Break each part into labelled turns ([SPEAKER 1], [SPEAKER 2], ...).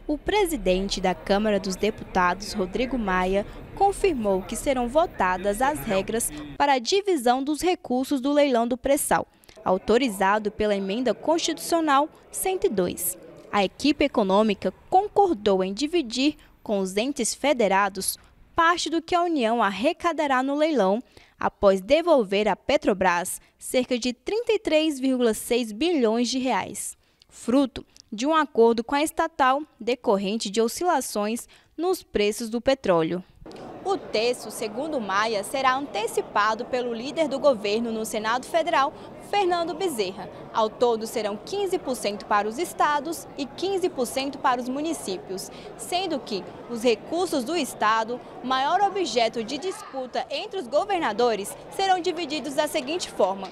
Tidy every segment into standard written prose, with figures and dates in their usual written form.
[SPEAKER 1] O presidente da Câmara dos Deputados, Rodrigo Maia, confirmou que serão votadas as regras para a divisão dos recursos do leilão do pré-sal, autorizado pela Emenda Constitucional 102. A equipe econômica concordou em dividir com os entes federados parte do que a União arrecadará no leilão, após devolver à Petrobras cerca de 33,6 bilhões de reais, fruto de um acordo com a estatal decorrente de oscilações nos preços do petróleo. O texto, segundo Maia, será antecipado pelo líder do governo no Senado Federal, Fernando Bezerra. Ao todo, serão 15% para os estados e 15% para os municípios, sendo que os recursos do estado, maior objeto de disputa entre os governadores, serão divididos da seguinte forma: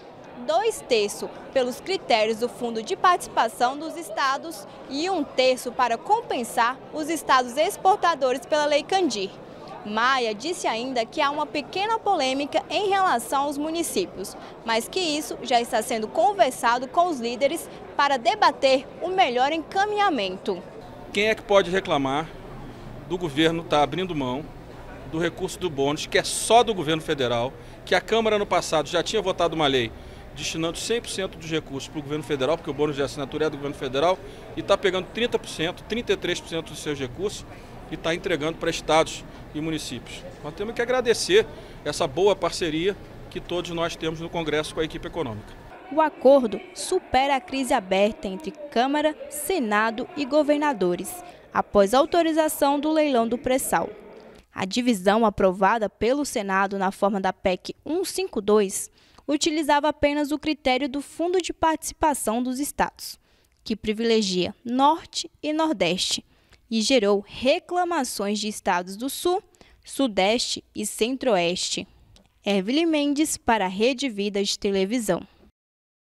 [SPEAKER 1] 2/3 pelos critérios do Fundo de Participação dos Estados e 1/3 para compensar os estados exportadores pela Lei Candir. Maia disse ainda que há uma pequena polêmica em relação aos municípios, mas que isso já está sendo conversado com os líderes para debater o melhor encaminhamento.
[SPEAKER 2] Quem é que pode reclamar do governo estar abrindo mão do recurso do bônus, que é só do governo federal, que a Câmara no passado já tinha votado uma lei destinando 100% dos recursos para o governo federal, porque o bônus de assinatura é do governo federal, e está pegando 30%, 33% dos seus recursos e está entregando para estados e municípios. Nós temos que agradecer essa boa parceria que todos nós temos no Congresso com a equipe econômica.
[SPEAKER 1] O acordo supera a crise aberta entre Câmara, Senado e governadores, após a autorização do leilão do pré-sal. A divisão aprovada pelo Senado na forma da PEC 152 utilizava apenas o critério do Fundo de Participação dos Estados, que privilegia Norte e Nordeste, e gerou reclamações de estados do Sul, Sudeste e Centro-Oeste. Ervili Mendes para a Rede Vida de Televisão.